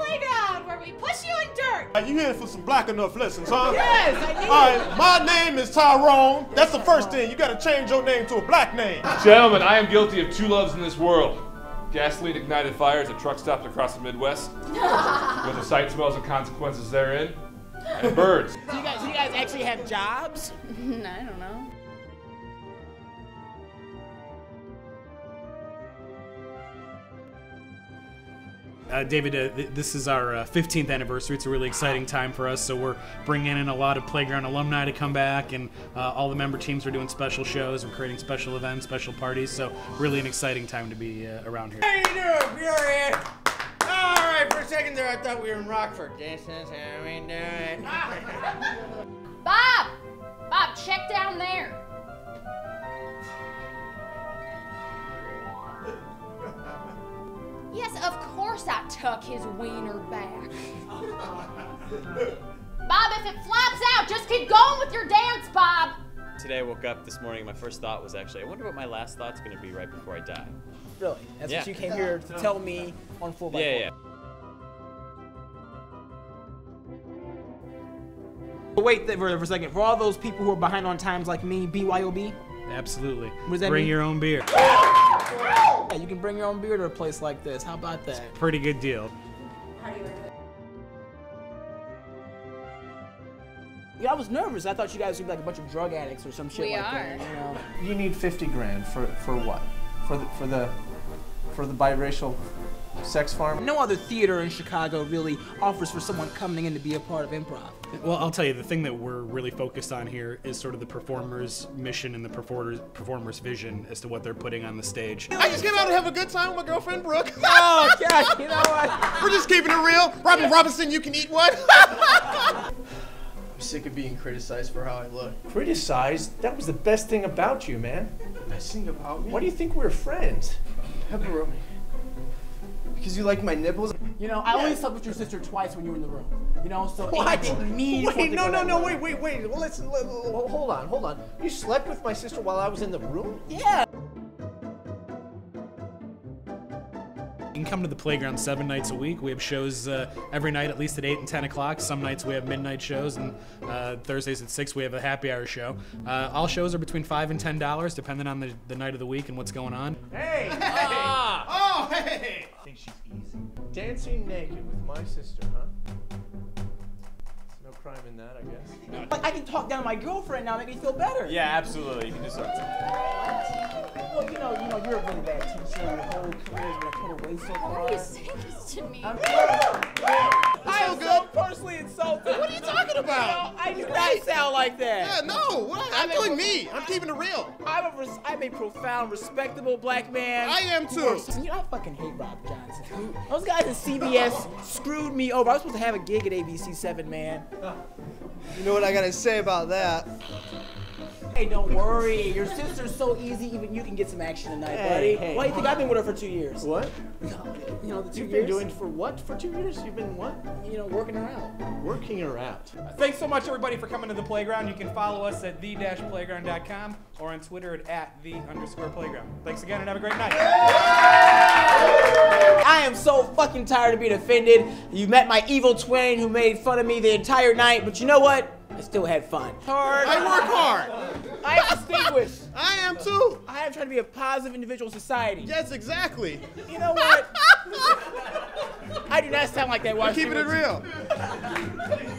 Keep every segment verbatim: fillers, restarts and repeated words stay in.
playground where we push you in dirt. Are you here for some black enough lessons, huh? Yes, I need All right, my name is Tyrone. That's the first thing. You gotta change your name to a black name. Gentlemen, I am guilty of two loves in this world. Gasoline-ignited fires at truck stops across the Midwest, with the sight, smells, and consequences therein, and birds. Do you guys, do you guys actually have jobs? I don't know. Uh, David, uh, th this is our uh, fifteenth anniversary. It's a really exciting time for us, so we're bringing in a lot of Playground alumni to come back, and uh, all the member teams are doing special shows. We're creating special events, special parties, so really an exciting time to be uh, around here. How you doing, Fury? All right, for a second there, I thought we were in Rockford. This is how we do it. Bob! Bob, check down there. Yes, of course I tuck his wiener back. Bob, if it flops out, just keep going with your dance, Bob. Today I woke up this morning, my first thought was actually, I wonder what my last thought's gonna be right before I die. Really? That's Yeah. what you came here to tell me on four by four? Yeah, yeah. But wait for, for a second. For all those people who are behind on times like me, B Y O B? Absolutely. What does that Bring mean? your own beer. Yeah, you can bring your own beer to a place like this. How about that? Pretty good deal. Yeah, I was nervous. I thought you guys would be like a bunch of drug addicts or some shit We like are. that. You know? You need fifty grand for for what? For the for the for the biracial sex farm? No other theater in Chicago really offers for someone coming in to be a part of improv. Well, I'll tell you, the thing that we're really focused on here is sort of the performer's mission and the performer's, performer's vision as to what they're putting on the stage. I just came out to have a good time with my girlfriend, Brooke. Oh, God, you know what? We're just keeping it real. Robin Robinson, you can eat what? I'm sick of being criticized for how I look. Criticized? That was the best thing about you, man. Best thing about me? Why do you think we're friends? Pepperoni. Because you like my nipples? You know, I only slept with your sister twice when you were in the room. You know, so What? I didn't mean for it Wait, to no, go no, that no, way. wait, wait, wait. Well, listen, li- li- hold on, hold on. You slept with my sister while I was in the room? Yeah. You can come to the Playground seven nights a week. We have shows uh, every night, at least at eight and ten o'clock. Some nights we have midnight shows, and uh, Thursdays at six we have a happy hour show. Uh, all shows are between five and ten dollars, depending on the, the night of the week and what's going on. Hey! Oh, hey! I think she's easy. Dancing naked with my sister, huh? There's no crime in that, I guess. Like, I can talk down to my girlfriend now, make me feel better. Yeah, absolutely. You can do something. Well, you know, you know, you're a really bad teacher. Your whole career is gonna put away so Why far. are you saying this to me? I am so personally insulted. What are you talking about? I do not sound like that. Yeah, no, what? I'm doing me. I'm keeping it real. I'm a, res- I'm a profound, respectable black man. I am too. You know, I fucking hate Rob Johnson. Those guys at C B S screwed me over. I was supposed to have a gig at A B C seven, man. You know what I gotta say about that? Hey, don't worry. Your sister's so easy, even you can get some action tonight, Hey, buddy. hey, Why do you think I've been with her for two years? What? You know, the 2 You've years. been doing for what for two years? You've been what? You know, working her out. Working her out. Thanks so much, everybody, for coming to the Playground. You can follow us at the dash playground dot com or on Twitter at, at the underscore playground. Thanks again and have a great night. I am so fucking tired of being offended. You met my evil twin who made fun of me the entire night, but you know what? I still had fun. Hard. I work hard. I am distinguished. I am too. I am trying to be a positive individual in society. Yes, exactly. You know what? I do not sound like that. while I Keeping speak it with you. real.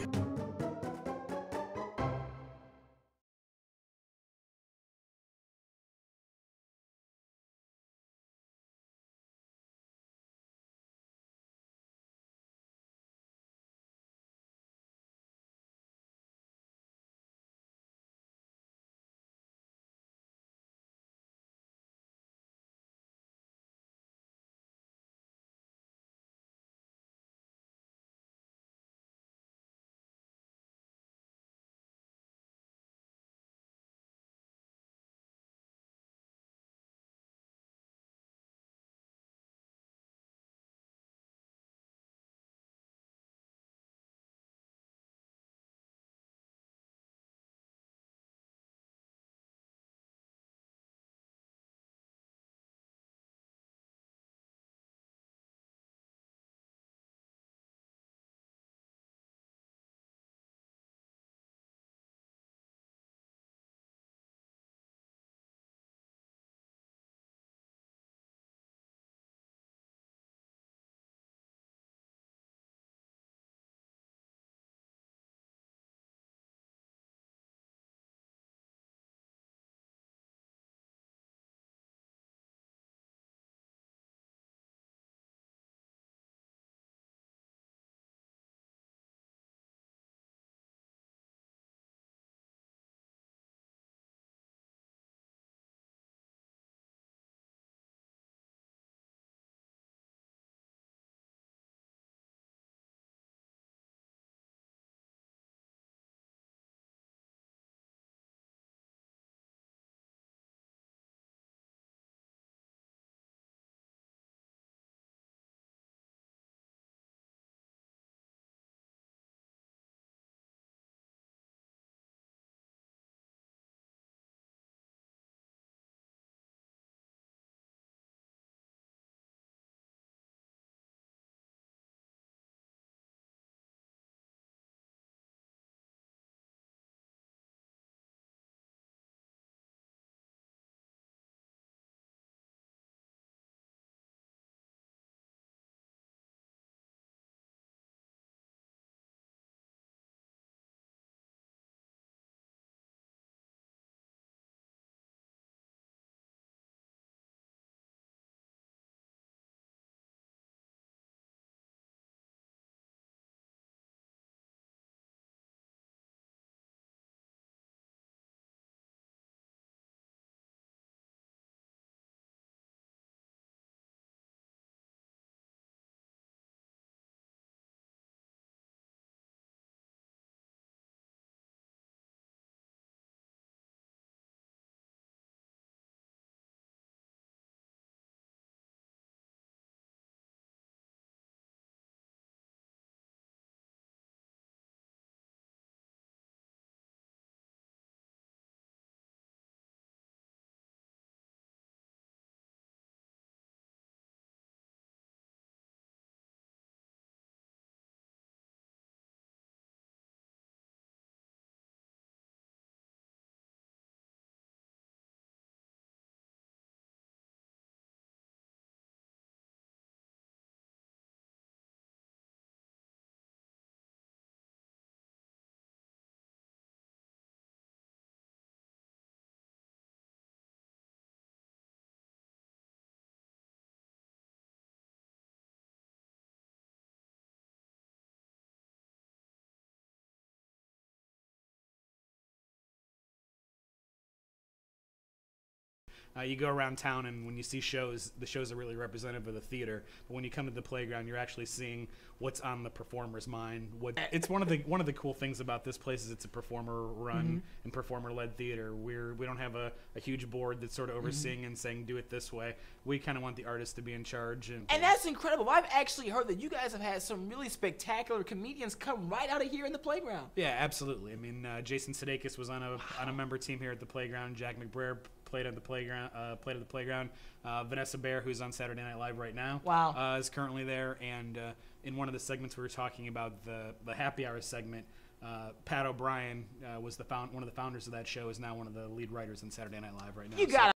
uh, you go around town and when you see shows, the shows are really representative of the theater. But when you come to the playground, you're actually seeing what's on the performer's mind. What it's one of the one of the cool things about this place is it's a performer-run Mm-hmm. and performer-led theater. We're we don't have a, a huge board that's sort of overseeing and saying do it this way. We kind of want the artist to be in charge. And, And that's incredible. I've actually heard that you guys have had some really spectacular comedians come right out of here in the playground. yeah, absolutely. I mean, uh, Jason Sudeikis was on a on a member team here at the playground. Jack McBrayer played at the playground. Uh, played at the playground. Uh, Vanessa Bayer, who's on Saturday Night Live right now, Wow. uh, is currently there. And uh, in one of the segments we were talking about the the happy hour segment. Uh, Pat O'Brien uh, was the found, one of the founders of that show. Is now one of the lead writers on Saturday Night Live right now. You So- got